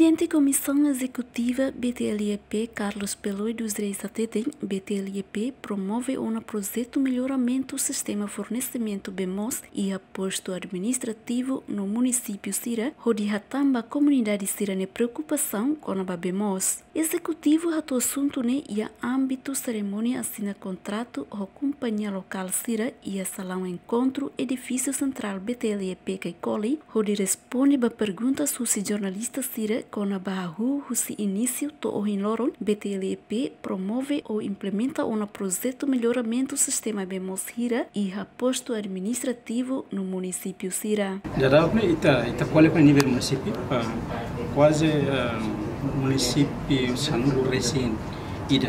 Presidente Comissão Executiva BTLEP Carlos Peloi dos Reis Ateten, BTLEP promove um projeto melhoramento do sistema fornecimento BEMOS e aposto administrativo no município Sira, onde hatamba a comunidade Sira ne preocupação com a BEMOS. Executivo hato assunto ne e âmbito cerimônia assina contrato com a companhia local Sira e a salão encontro edifício central BTLEP Kaikoli, onde responde a pergunta sobre jornalistas Sira com a Bahu se início to Ohinloron, BTLEP promove ou implementa um projeto melhoramento do sistema BEMOS Sira e aposto administrativo no município Sira. Já ita qual é o nível município? Quase município Sanudo recém ida.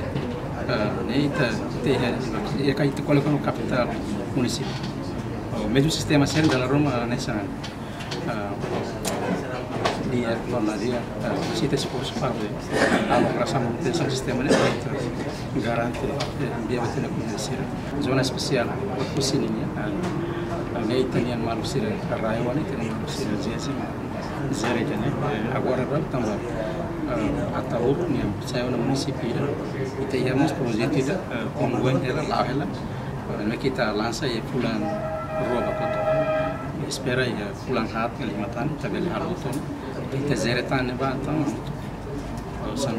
Ita qual é o capital município? O mesmo sistema Sira da Roma nessa dia tornaria cita esforço para a manutenção do sistema de garante ambiente na comunidade Sira. Zona especial para Pusininha, a Italian Malu Sira, a Raiwan Italian Malu Sira, Zereta, agora estamos a Taú, saiu no município, e temos projeto de ongoing ela lá, ela que está lança e fulano rouba conta, espera e fulano hat que ele matan, também há outro. Kita Zereta ne ba então são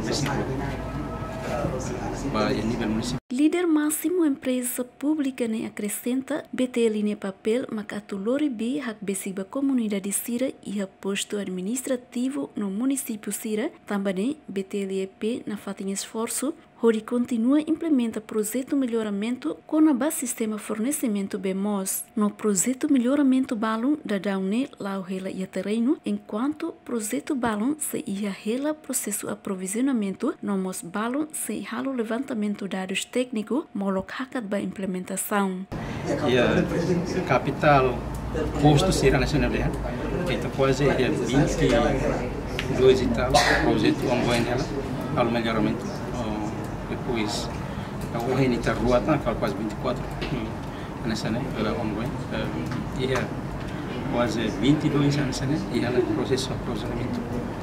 nível municipal. Líder máximo empresa pública ne acrescenta BTL ne papel macatulori B hak besiba comunidade Sira e aposto administrativo no município Sira também BTLEP na fatinha esforço onde continua implementa projeto melhoramento com a base sistema fornecimento BEMOS. No projeto melhoramento balão da Daune lá o rela e terreno, enquanto projeto balão se ia rela processo aprovisionamento, no mos balão se halo levantamento dados técnico, molok hakat ba implementação. E a capital posto Sira nacional então quase 22 e tal projeto ongoing ela ao melhoramento. Depois o Renita Rua está quase 24 nessa né ongoing e quase 22 anos né e ela processo de aprovisionamento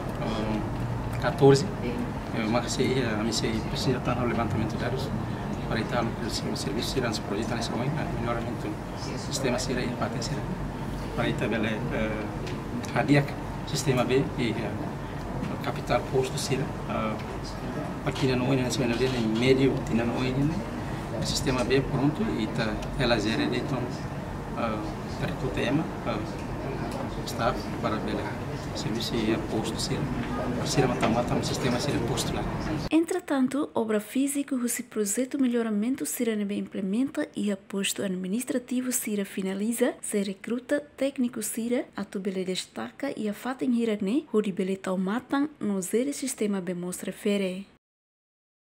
14 mas a mim precisa estar no levantamento de dados para estar no serviço de projeto nessa ongoing melhoramento do sistema Sira e parte Sira para estar Radiac sistema B e capital posto Sira aqui na Noite Nacional em médio na Noite o sistema B pronto e tá ela gera então para o tema está para ver serviço e posto Sira mata um sistema Sira posto lá. Entretanto, obra física o projeto melhoramento Sira nebe implementa e aposto administrativo Sira finaliza, se recruta técnico Sira, a tubele destaca e a fatem hiragne, onde bele tau matam no zero sistema BEMOS refere.